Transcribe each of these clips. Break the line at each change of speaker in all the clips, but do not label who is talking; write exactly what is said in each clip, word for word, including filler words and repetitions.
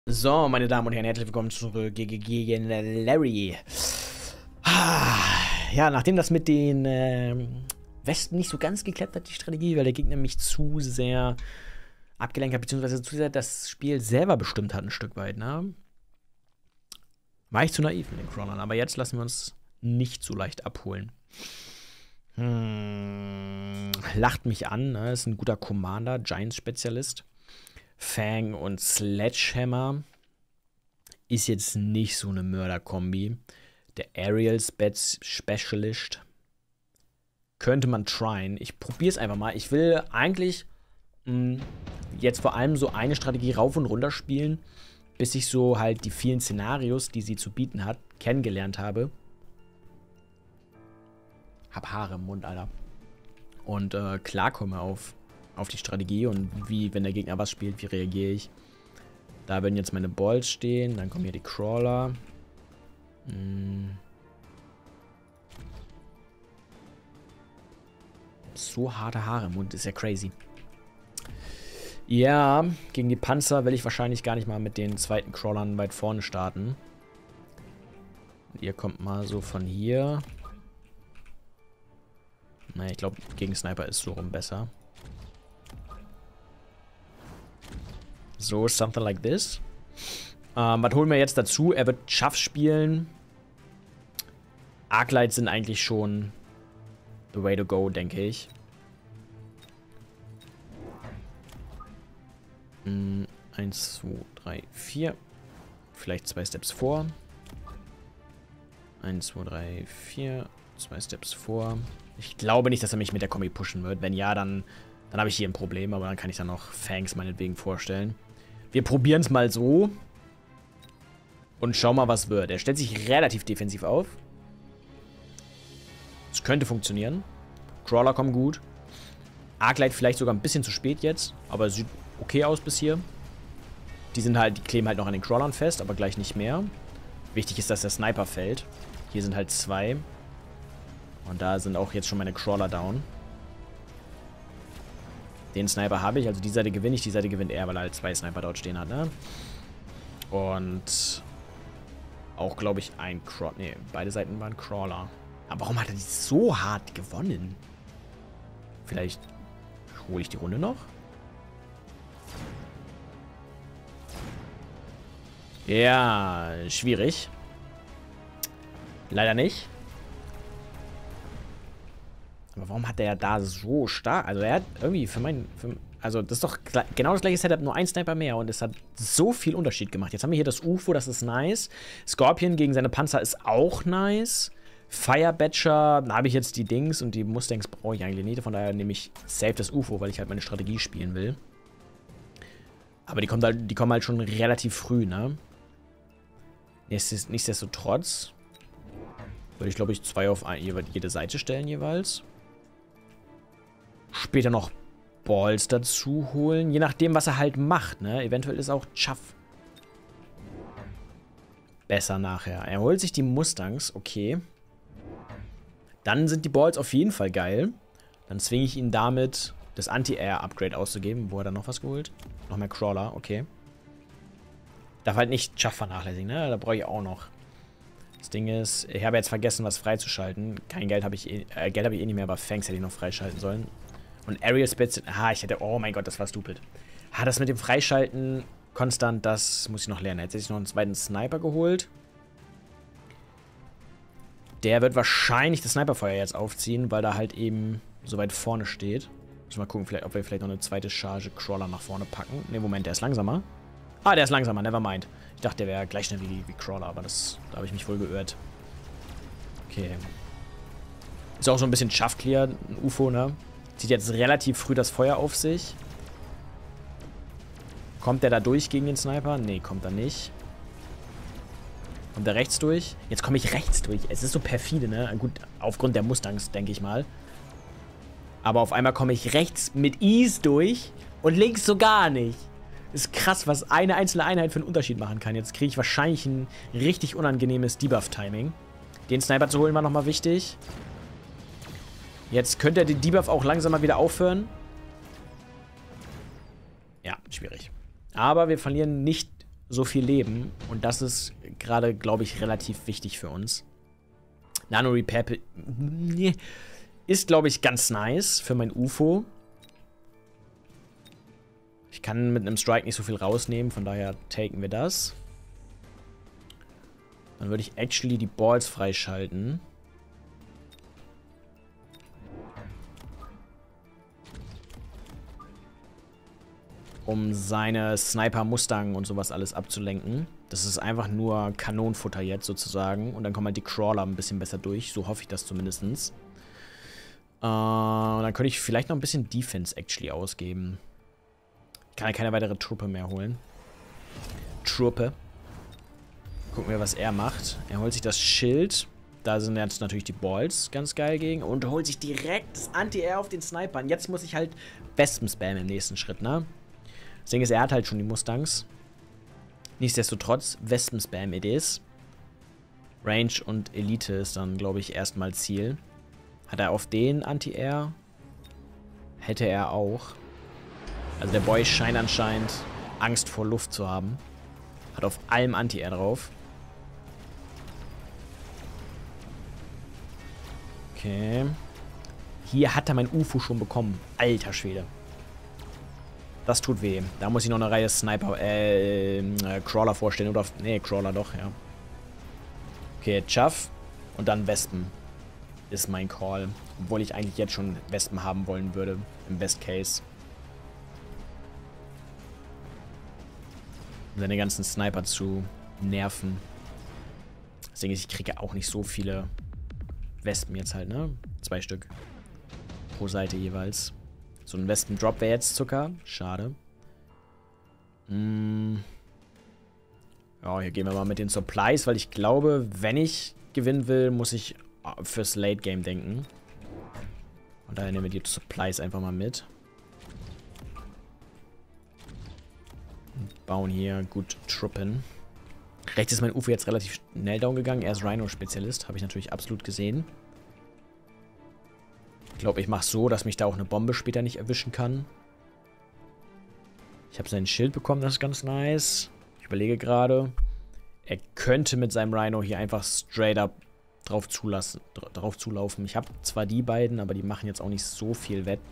So, meine Damen und Herren, herzlich willkommen zurück gegen Larry. Ja, nachdem das mit den ähm, Westen nicht so ganz geklappt hat, die Strategie, weil der Gegner mich zu sehr abgelenkt hat, beziehungsweise zu sehr das Spiel selber bestimmt hat, ein Stück weit, ne? War ich zu naiv mit den Crawlern, aber jetzt lassen wir uns nicht so leicht abholen. Hm, lacht mich an, ne? Ist ein guter Commander, Giants-Spezialist. Fang und Sledgehammer ist jetzt nicht so eine Mörder-Kombi. Der Aerial Specialist könnte man tryen. Ich probiere es einfach mal. Ich will eigentlich mh, jetzt vor allem so eine Strategie rauf und runter spielen, bis ich so halt die vielen Szenarios, die sie zu bieten hat, kennengelernt habe. Hab Haare im Mund, Alter. Und äh, klarkomme auf auf die Strategie und wie, wenn der Gegner was spielt, wie reagiere ich. Da werden jetzt meine Balls stehen, dann kommen hier die Crawler. Hm. So harte Haare im Mund, ist ja crazy. Ja, gegen die Panzer will ich wahrscheinlich gar nicht mal mit den zweiten Crawlern weit vorne starten. Ihr kommt mal so von hier. Na, ich glaube, gegen Sniper ist so rum besser. So, something like this. Ähm, was holen wir jetzt dazu? Er wird Chaff spielen. Arclights sind eigentlich schon the way to go, denke ich. Hm, eins, zwei, drei, vier. Vielleicht zwei Steps vor. eins, zwei, drei, vier. Zwei Steps vor. Ich glaube nicht, dass er mich mit der Kombi pushen wird. Wenn ja, dann, dann habe ich hier ein Problem. Aber dann kann ich dann noch Fangs meinetwegen vorstellen. Wir probieren es mal so. Und schauen mal, was wird. Er stellt sich relativ defensiv auf. Es könnte funktionieren. Crawler kommen gut. Arclight vielleicht sogar ein bisschen zu spät jetzt. Aber sieht okay aus bis hier. Die sind halt, die kleben halt noch an den Crawlern fest, aber gleich nicht mehr. Wichtig ist, dass der Sniper fällt. Hier sind halt zwei. Und da sind auch jetzt schon meine Crawler down. Den Sniper habe ich, also die Seite gewinne ich, die Seite gewinnt er, weil er halt zwei Sniper dort stehen hat, ne? Und auch, glaube ich, ein Crawler. Ne, beide Seiten waren Crawler. Aber warum hat er die so hart gewonnen? Vielleicht hole ich die Runde noch? Ja, schwierig. Leider nicht. Aber warum hat der ja da so stark? Also er hat irgendwie für meinen... Für, also das ist doch genau das gleiche Setup, nur ein Sniper mehr. Und es hat so viel Unterschied gemacht. Jetzt haben wir hier das U F O, das ist nice. Scorpion gegen seine Panzer ist auch nice. Firebatcher, da habe ich jetzt die Dings und die Mustangs brauche ich eigentlich nicht. Von daher nehme ich safe das U F O, weil ich halt meine Strategie spielen will. Aber die kommen halt, die kommen halt schon relativ früh, ne? Nichtsdestotrotz würde ich, glaube ich, zwei auf ein, jede Seite stellen jeweils. Später noch Balls dazu holen. Je nachdem, was er halt macht, ne? Eventuell ist auch Chaff besser nachher. Er holt sich die Mustangs, okay. Dann sind die Balls auf jeden Fall geil. Dann zwinge ich ihn damit, das Anti-Air-Upgrade auszugeben. Wo hat er noch was geholt? Noch mehr Crawler, okay. Darf halt nicht Chaff vernachlässigen, ne? Da brauche ich auch noch. Das Ding ist, ich habe jetzt vergessen, was freizuschalten. Kein Geld habe ich, eh, äh, Geld habe ich eh nicht mehr, aber Fangs hätte ich noch freischalten sollen. Und Aerial Spitz, ah, ich hätte, oh mein Gott, das war stupid. Ah, das mit dem Freischalten konstant, das muss ich noch lernen. Jetzt hätte ich noch einen zweiten Sniper geholt. Der wird wahrscheinlich das Sniperfeuer jetzt aufziehen, weil er halt eben so weit vorne steht. Muss mal gucken, vielleicht, ob wir vielleicht noch eine zweite Charge Crawler nach vorne packen. Ne, Moment, der ist langsamer. Ah, der ist langsamer, never mind. Ich dachte, der wäre gleich schnell wie, wie Crawler, aber das, da habe ich mich wohl geirrt. Okay. Ist auch so ein bisschen Chaff-Clear, ein U F O, ne? Zieht jetzt relativ früh das Feuer auf sich. Kommt der da durch gegen den Sniper? Nee, kommt er nicht. Kommt er rechts durch? Jetzt komme ich rechts durch. Es ist so perfide, ne? Gut, aufgrund der Mustangs, denke ich mal. Aber auf einmal komme ich rechts mit Ease durch und links so gar nicht. Ist krass, was eine einzelne Einheit für einen Unterschied machen kann. Jetzt kriege ich wahrscheinlich ein richtig unangenehmes Debuff-Timing. Den Sniper zu holen war nochmal wichtig. Jetzt könnte der Debuff auch langsam mal wieder aufhören. Ja, schwierig. Aber wir verlieren nicht so viel Leben. Und das ist gerade, glaube ich, relativ wichtig für uns. Nano-Repair ist, glaube ich, ganz nice für mein U F O. Ich kann mit einem Strike nicht so viel rausnehmen, von daher taken wir das. Dann würde ich actually die Balls freischalten. Um seine Sniper, Mustang und sowas alles abzulenken. Das ist einfach nur Kanonenfutter jetzt sozusagen. Und dann kommen halt die Crawler ein bisschen besser durch. So hoffe ich das zumindest. Äh, und dann könnte ich vielleicht noch ein bisschen Defense actually ausgeben. Ich kann ja keine weitere Truppe mehr holen. Truppe. Gucken wir, was er macht. Er holt sich das Schild. Da sind jetzt natürlich die Balls ganz geil gegen. Und holt sich direkt das Anti-Air auf den Sniper. Und jetzt muss ich halt Wespen spammen im nächsten Schritt, ne? Das Ding ist, er hat halt schon die Mustangs. Nichtsdestotrotz, Wespen-Spam it is. Range und Elite ist dann, glaube ich, erstmal Ziel. Hat er auf den Anti-Air? Hätte er auch. Also der Boy scheint anscheinend Angst vor Luft zu haben. Hat auf allem Anti-Air drauf. Okay. Hier hat er mein U F O schon bekommen. Alter Schwede. Das tut weh. Da muss ich noch eine Reihe Sniper, äh, äh, Crawler vorstellen. Oder, nee, Crawler doch, ja. Okay, Chaff und dann Wespen ist mein Call. Obwohl ich eigentlich jetzt schon Wespen haben wollen würde. Im Best Case. Um seine ganzen Sniper zu nerven. Deswegen, ich kriege auch nicht so viele Wespen jetzt halt, ne? Zwei Stück. Pro Seite jeweils. So ein Wespen-Drop wäre jetzt Zucker. Schade. Mm. Ja, hier gehen wir mal mit den Supplies, weil ich glaube, wenn ich gewinnen will, muss ich fürs Late-Game denken. Und daher nehmen wir die Supplies einfach mal mit. Und bauen hier gut Truppen. Rechts ist mein U F O jetzt relativ schnell down gegangen. Er ist Rhino-Spezialist, habe ich natürlich absolut gesehen. Ich glaube, ich mache so, dass mich da auch eine Bombe später nicht erwischen kann. Ich habe sein Schild bekommen, das ist ganz nice. Ich überlege gerade. Er könnte mit seinem Rhino hier einfach straight up drauf, zulassen, drauf zulaufen. Ich habe zwar die beiden, aber die machen jetzt auch nicht so viel wett.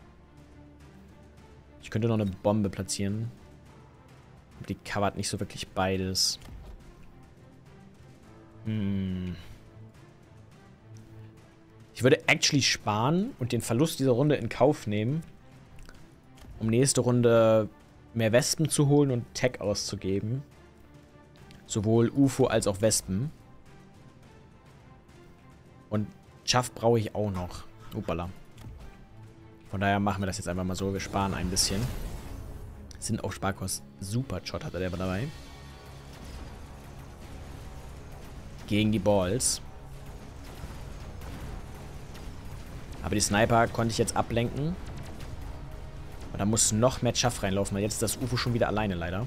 Ich könnte noch eine Bombe platzieren. Aber die covert nicht so wirklich beides. Hm... Ich würde actually sparen und den Verlust dieser Runde in Kauf nehmen, um nächste Runde mehr Wespen zu holen und Tech auszugeben. Sowohl U F O als auch Wespen. Und Chaff brauche ich auch noch. Uppala. Von daher machen wir das jetzt einfach mal so. Wir sparen ein bisschen. Sind auch Sparkosten. Super Shot hat er der dabei. Gegen die Balls. Aber die Sniper konnte ich jetzt ablenken. Aber da muss noch mehr Chaff reinlaufen, weil jetzt ist das U F O schon wieder alleine leider.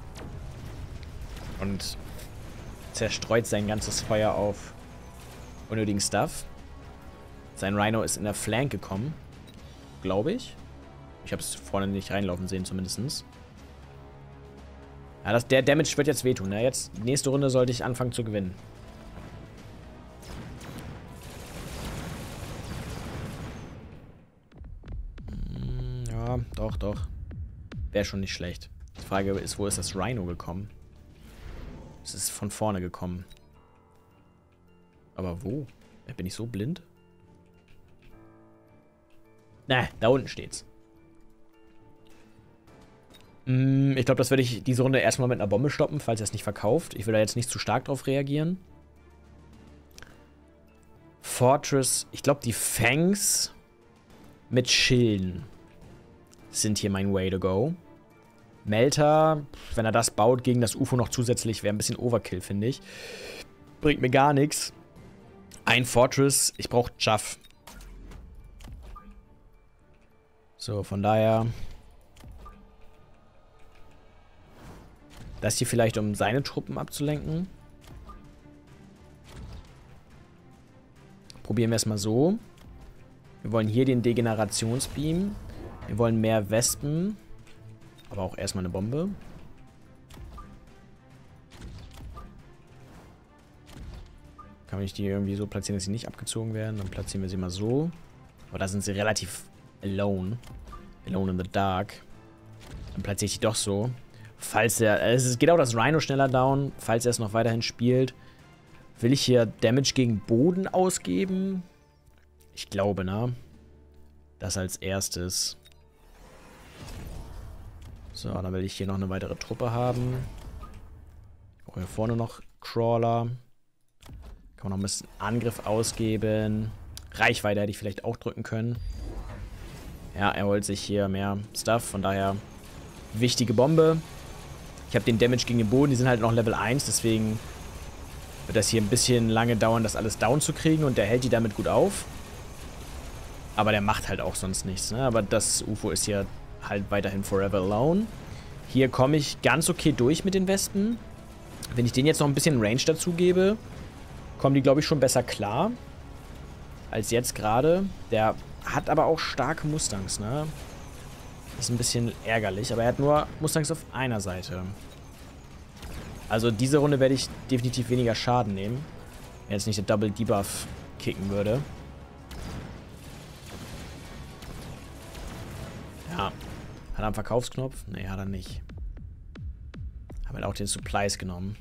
Und zerstreut sein ganzes Feuer auf unnötigen Stuff. Sein Rhino ist in der Flank gekommen. Glaube ich. Ich habe es vorne nicht reinlaufen sehen zumindest. Ja, das, der Damage wird jetzt wehtun. Ne? Jetzt, nächste Runde sollte ich anfangen zu gewinnen. Ja, doch, doch. Wäre schon nicht schlecht. Die Frage ist, wo ist das Rhino gekommen? Es ist von vorne gekommen. Aber wo? Bin ich so blind? Na, da unten steht's. Mm, ich glaube, das werde ich diese Runde erstmal mit einer Bombe stoppen, falls er es nicht verkauft. Ich will da jetzt nicht zu stark drauf reagieren. Fortress. Ich glaube, die Fangs mit Schilden sind hier mein Way to go. Melter, wenn er das baut gegen das U F O noch zusätzlich, wäre ein bisschen Overkill, finde ich. Bringt mir gar nichts. Ein Fortress, ich brauche Chaff. So, von daher. Das hier vielleicht, um seine Truppen abzulenken. Probieren wir es mal so. Wir wollen hier den Degenerationsbeam. Wir wollen mehr Wespen. Aber auch erstmal eine Bombe. kann ich die irgendwie so platzieren, dass sie nicht abgezogen werden. Dann platzieren wir sie mal so. Aber da sind sie relativ alone. Alone in the dark. Dann platziere ich die doch so. Falls er... Es geht auch das Rhino schneller down. Falls er es noch weiterhin spielt. Will ich hier Damage gegen Boden ausgeben? Ich glaube, ne? Das als erstes. So, dann will ich hier noch eine weitere Truppe haben. Ich brauche hier vorne noch Crawler. Kann man noch ein bisschen Angriff ausgeben. Reichweite hätte ich vielleicht auch drücken können. Ja, er holt sich hier mehr Stuff. Von daher wichtige Bombe. Ich habe den Damage gegen den Boden. Die sind halt noch Level eins. Deswegen wird das hier ein bisschen lange dauern, das alles down zu kriegen. Und der hält die damit gut auf. Aber der macht halt auch sonst nichts. Ne? Aber das U F O ist hier halt weiterhin forever alone. Hier komme ich ganz okay durch mit den Wespen. Wenn ich denen jetzt noch ein bisschen Range dazu gebe, kommen die, glaube ich, schon besser klar. Als jetzt gerade. Der hat aber auch starke Mustangs, ne? Ist ein bisschen ärgerlich, aber er hat nur Mustangs auf einer Seite. Also diese Runde werde ich definitiv weniger Schaden nehmen. Wenn jetzt nicht der Double Debuff kicken würde. Ja. Hat er einen Verkaufsknopf? Nee, hat er nicht. Haben halt auch den Supplies genommen.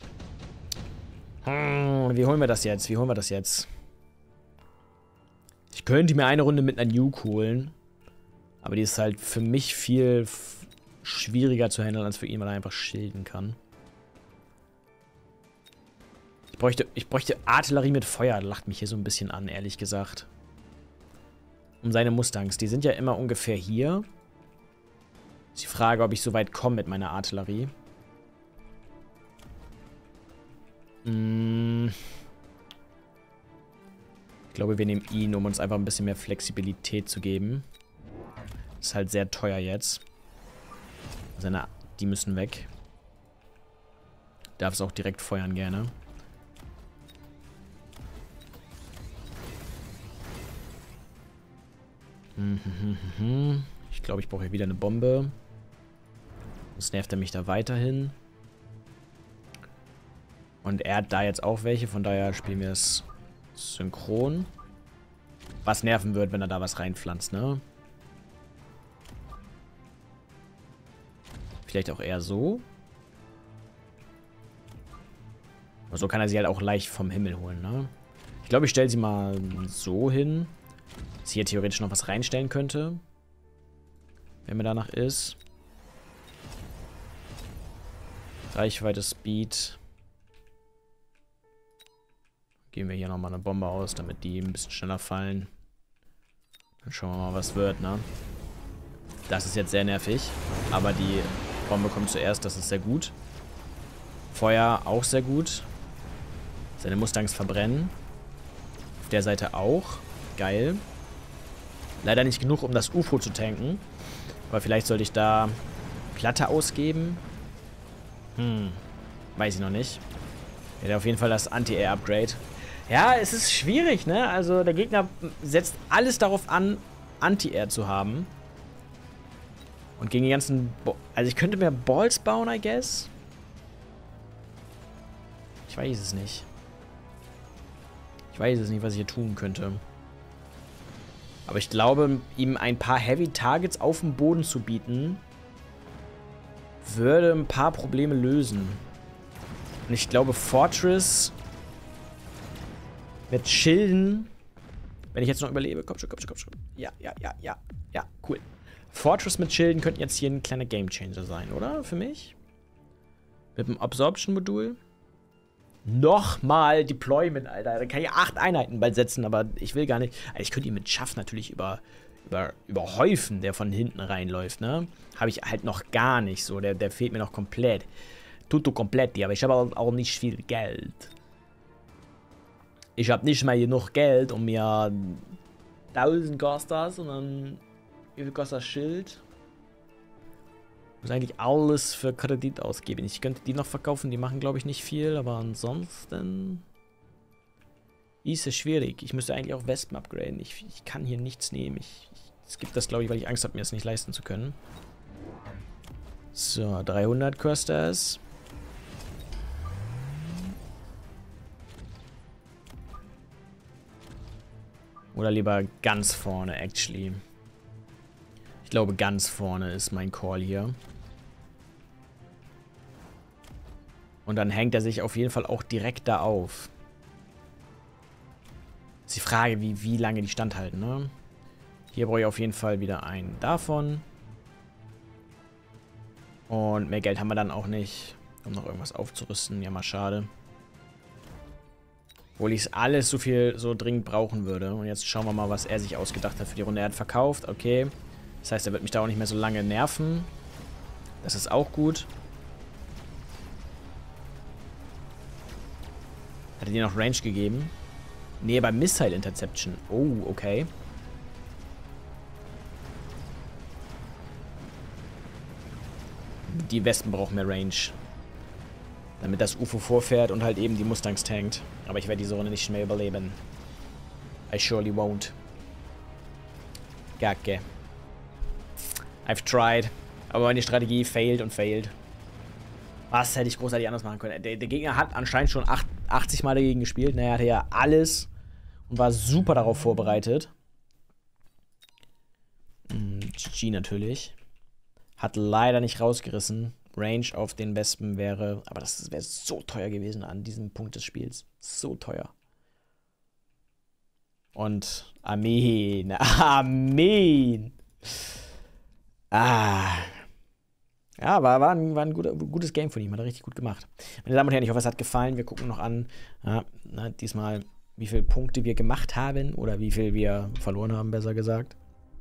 Hm, wie holen wir das jetzt? Wie holen wir das jetzt? Ich könnte mir eine Runde mit einer Nuke holen. Aber die ist halt für mich viel schwieriger zu handeln als für ihn, weil er einfach schilden kann. Ich bräuchte, ich bräuchte Artillerie mit Feuer. Lacht mich hier so ein bisschen an, ehrlich gesagt. Um seine Mustangs. Die sind ja immer ungefähr hier. Ist die Frage, ob ich so weit komme mit meiner Artillerie. Hm. Ich glaube, wir nehmen ihn, um uns einfach ein bisschen mehr Flexibilität zu geben. Ist halt sehr teuer jetzt. Seine, die müssen weg. Darf es auch direkt feuern gerne. Ich glaube, ich brauche hier wieder eine Bombe. Sonst nervt er mich da weiterhin. Und er hat da jetzt auch welche, von daher spielen wir es synchron. Was nerven wird, wenn er da was reinpflanzt, ne? Vielleicht auch eher so. Aber so kann er sie halt auch leicht vom Himmel holen, ne? Ich glaube, ich stelle sie mal so hin. Dass hier theoretisch noch was reinstellen könnte. Wenn mir danach ist. Reichweite, Speed. Geben wir hier nochmal eine Bombe aus, damit die ein bisschen schneller fallen. Dann schauen wir mal, was wird, ne? Das ist jetzt sehr nervig. Aber die Bombe kommt zuerst, das ist sehr gut. Feuer auch sehr gut. Seine Mustangs verbrennen. Auf der Seite auch. Geil. Leider nicht genug, um das U F O zu tanken. Aber vielleicht sollte ich da Platte ausgeben. Hm. Weiß ich noch nicht. Er hat auf jeden Fall das Anti-Air-Upgrade. Ja, es ist schwierig, ne? Also der Gegner setzt alles darauf an, Anti-Air zu haben. Und gegen die ganzen... Bo also ich könnte mir Balls bauen, I guess. Ich weiß es nicht. Ich weiß es nicht, was ich hier tun könnte. Aber ich glaube, ihm ein paar Heavy Targets auf dem Boden zu bieten, würde ein paar Probleme lösen. Und ich glaube, Fortress mit Schilden, wenn ich jetzt noch überlebe, komm schon, komm schon, komm schon. Ja, ja, ja, ja, ja, cool. Fortress mit Schilden könnten jetzt hier ein kleiner Gamechanger sein, oder? Für mich? Mit dem Absorption-Modul. Nochmal Deployment, Alter. Da kann ich acht Einheiten bald setzen, aber ich will gar nicht. Also ich könnte ihn mit Schaff natürlich über, über, überhäufen, der von hinten reinläuft, ne? Habe ich halt noch gar nicht so. Der, der fehlt mir noch komplett. Tutto kompletti, aber ich habe auch, auch nicht viel Geld. Ich habe nicht mal genug Geld, um mir tausend kostet das und dann wie viel kostet das Schild? Ich muss eigentlich alles für Kredit ausgeben. Ich könnte die noch verkaufen, die machen glaube ich nicht viel, aber ansonsten ist es schwierig. Ich müsste eigentlich auch Wespen upgraden. Ich, ich kann hier nichts nehmen. Ich, ich, es gibt das glaube ich, weil ich Angst habe, mir das nicht leisten zu können. So, dreihundert kostet es. Oder lieber ganz vorne, actually. Ich glaube, ganz vorne ist mein Call hier. Und dann hängt er sich auf jeden Fall auch direkt da auf. Ist die Frage, wie, wie lange die standhalten, ne? Hier brauche ich auf jeden Fall wieder einen davon. Und mehr Geld haben wir dann auch nicht, um noch irgendwas aufzurüsten. Ja, mal schade. Obwohl ich es alles so viel, so dringend brauchen würde. Und jetzt schauen wir mal, was er sich ausgedacht hat für die Runde. Er hat verkauft, okay. Das heißt, er wird mich da auch nicht mehr so lange nerven. Das ist auch gut. Hat er dir noch Range gegeben? Nee, bei Missile Interception. Oh, okay. Die Wespen brauchen mehr Range. Damit das U F O vorfährt und halt eben die Mustangs tankt. Aber ich werde diese Runde nicht mehr überleben. I surely won't. Gacke. I've tried. Aber meine Strategie failed und failed. Was hätte ich großartig anders machen können? Der, der Gegner hat anscheinend schon achtzig Mal dagegen gespielt. Naja, er hatte ja alles und war super darauf vorbereitet. Hm, G G natürlich. Hat leider nicht rausgerissen. Range auf den Wespen wäre... Aber das wäre so teuer gewesen an diesem Punkt des Spiels. So teuer. Und Armeen. Armeen. Ah. Ja, war, war ein, war ein guter, gutes Game von ihm. Hat er richtig gut gemacht. Meine Damen und Herren, ich hoffe, es hat gefallen. Wir gucken noch an, ja, na, diesmal, wie viele Punkte wir gemacht haben. Oder wie viel wir verloren haben, besser gesagt.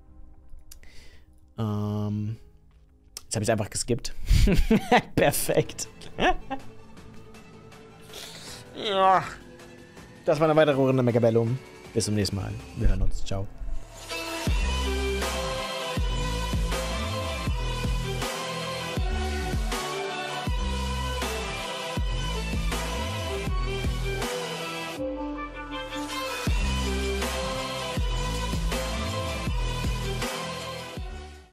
Ähm... Jetzt habe ich es einfach geskippt. Perfekt. Ja. Das war eine weitere Runde Mechabellum. Bis zum nächsten Mal. Wir hören uns. Ciao.